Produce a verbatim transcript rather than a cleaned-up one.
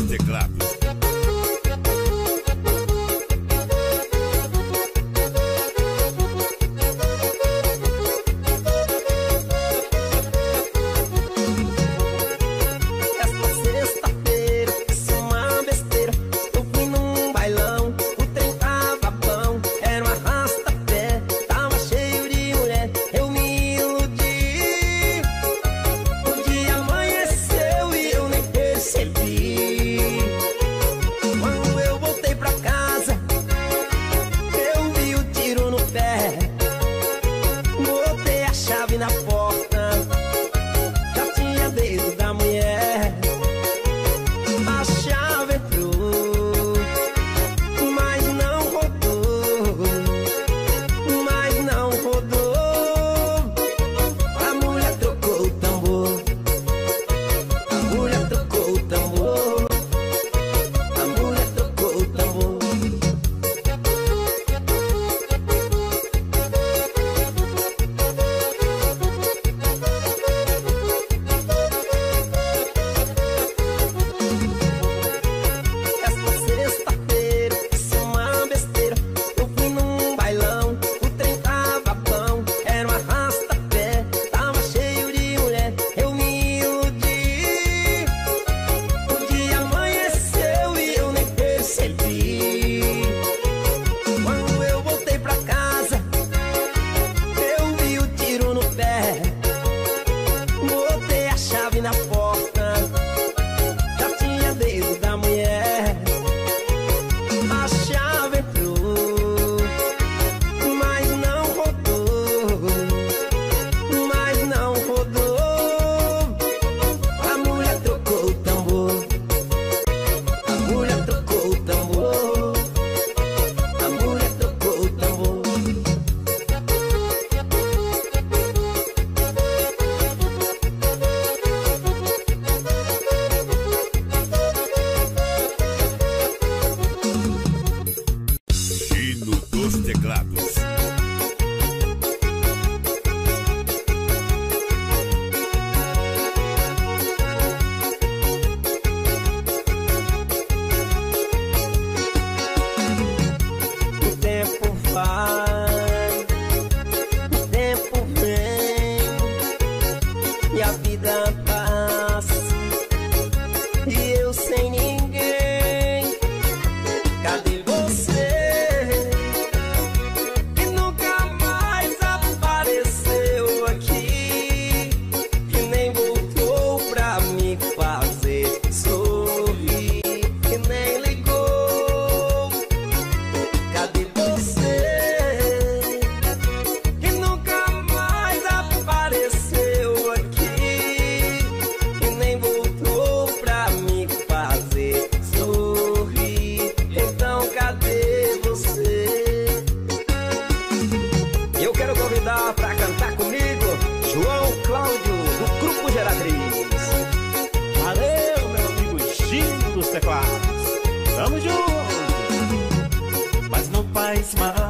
teclados. Na porta já tinha dedo da mulher. A chave entrou, mas não rodou, mas não rodou. A mulher trocou o tambor, a mulher trocou o tambor, a mulher trocou o tambor. Quando eu voltei pra casa, eu vi o tiro no pé. Botei a chave na porta, já tinha dedo da mulher. A chave entrou, mas não rodou, mas não rodou. A mulher trocou o tambor, a mulher trocou o tambor, a mulher trocou o tambor. Hino dos teclados. O tempo vai, o tempo vem, e a vida passa, e eu sem ninguém. Cadê você, que nunca mais apareceu aqui, que nem voltou pra me fazer sorrir, que nem ligou? Cadê você, que nunca mais apareceu aqui, que nem voltou pra me fazer sorrir? Então cadê você? Eu quero convidar pra cantar comigo João Cláudio, do Grupo Geratriz. Valeu, meu amigo Gino dos teclados. Tamo junto. Mas não faz mal.